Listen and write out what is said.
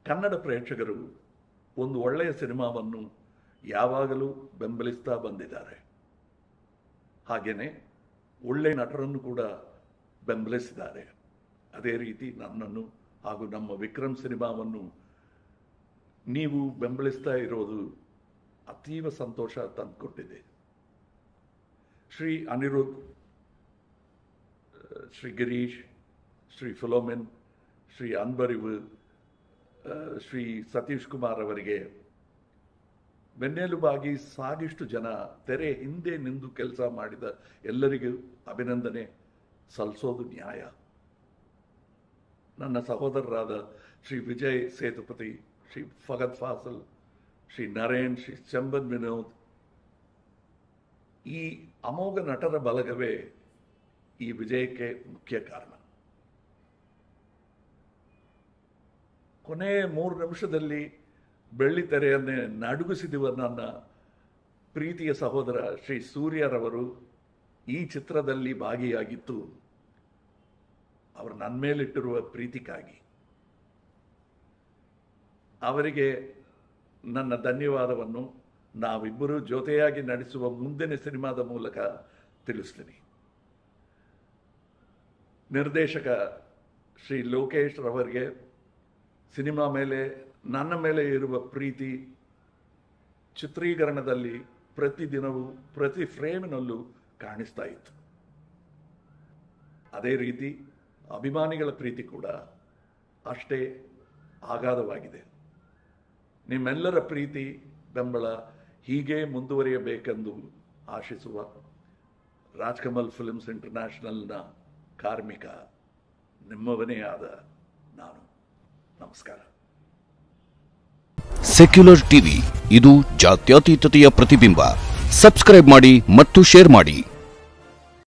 ಕನ್ನಡ ಪ್ರೇಕ್ಷಕರು ಒಂದು ಒಳ್ಳೆಯ ಸಿನಿಮಾವನ್ನು ಯಾವಾಗಲೂ ಬೆಂಬಲಿಸ್ತಾ ಬಂದಿದ್ದಾರೆ. ಹಾಗೆಯೇ ಒಳ್ಳೆಯ ನಟರನ್ನು ಕೂಡ ಬೆಂಬಲಿಸಿದ್ದಾರೆ. ಅದೇ ರೀತಿ ನನ್ನನ್ನು ಹಾಗೂ ನಮ್ಮ ವಿಕ್ರಮ್ ಸಿನಿಮಾವನ್ನು ನೀವು ಬೆಂಬಲಿಸ್ತಾ ಇರೋದು ಅತೀವ ಸಂತೋಷ ತಂದುಕೊಟ್ಟಿದೆ. ಶ್ರೀ ಅನಿರುದ್ಧ್, ಶ್ರೀ ಗಿರೀಶ್, ಶ್ರೀ ಫಿಲೋಮಿನ್, ಶ್ರೀ ಅನ್ಬರಿವು, ಶ್ರೀ ಸತೀಶ್ ಕುಮಾರ್ ಅವರಿಗೆ ಬೆನ್ನೆಲುಬಾಗಿ ಸಾಗಿಷ್ಟು ಜನ ತೆರೆ ಹಿಂದೆ ನಿಂತು ಕೆಲಸ ಮಾಡಿದ ಎಲ್ಲರಿಗೂ ಅಭಿನಂದನೆ ಸಲ್ಲಿಸೋದು ನ್ಯಾಯ. ನನ್ನ ಸಹೋದರರಾದ ಶ್ರೀ ವಿಜಯ್ ಸೇತುಪತಿ, ಶ್ರೀ ಫಗತ್ ಫಾಸಲ್, ಶ್ರೀ ನರೇನ್, ಶ್ರೀ ಚಂಬನ್ ವಿನೋದ್, ಈ ಅಮೋಘ ನಟರ ಬಲಗವೇ ಈ ವಿಜಯಕ್ಕೆ ಮುಖ್ಯ ಕಾರಣ. ಕೊನೆ 3 ನಿಮಿಷದಲ್ಲಿ ಬೆಳ್ಳಿ ತೆರೆಯನ್ನೇ ನಡುಗಿಸಿರುವ ನನ್ನ ಪ್ರೀತಿಯ ಸಹೋದರ ಶ್ರೀ ಸೂರ್ಯರವರು ಈ ಚಿತ್ರದಲ್ಲಿ ಭಾಗಿಯಾಗಿತ್ತು ಅವರು ನನ್ನ ಮೇಲಿಟ್ಟಿರುವ ಪ್ರೀತಿಗಾಗಿ. ಅವರಿಗೆ ನನ್ನ ಧನ್ಯವಾದವನ್ನು ನಾವಿಬ್ಬರು ಜೊತೆಯಾಗಿ ನಡೆಸುವ ಮುಂದಿನ ಸಿನಿಮಾದ ಮೂಲಕ ತಿಳಿಸ್ತೀನಿ. ನಿರ್ದೇಶಕ ಶ್ರೀ ಲೋಕೇಶ್ ರವರಿಗೆ ಸಿನಿಮಾ ಮೇಲೆ ನನ್ನ ಮೇಲೆ ಇರುವ ಪ್ರೀತಿ ಚಿತ್ರೀಕರಣದಲ್ಲಿ ಪ್ರತಿದಿನವೂ ಪ್ರತಿ ಫ್ರೇಮಿನಲ್ಲೂ ಕಾಣಿಸ್ತಾ ಇತ್ತು. ಅದೇ ರೀತಿ ಅಭಿಮಾನಿಗಳ ಪ್ರೀತಿ ಕೂಡ ಅಷ್ಟೇ ಅಗಾಧವಾಗಿದೆ. ನಿಮ್ಮೆಲ್ಲರ ಪ್ರೀತಿ ಬೆಂಬಲ ಹೀಗೆ ಮುಂದುವರಿಯಬೇಕೆಂದು ಆಶಿಸುವ ರಾಜ್ಕಮಲ್ ಫಿಲ್ಮ್ಸ್ ಇಂಟರ್ನ್ಯಾಷನಲ್ನ ಕಾರ್ಮಿಕ, ನಿಮ್ಮವನೇ ಆದ ನಾನು. ನಮಸ್ಕಾರ. ಸೆಕ್ಯುಲರ್ ಟಿವಿ, ಇದು ಜಾತ್ಯತೀತತೆಯ ಪ್ರತಿಬಿಂಬ. ಸಬ್ಸ್ಕ್ರೈಬ್ ಮಾಡಿ ಮತ್ತು ಶೇರ್ ಮಾಡಿ.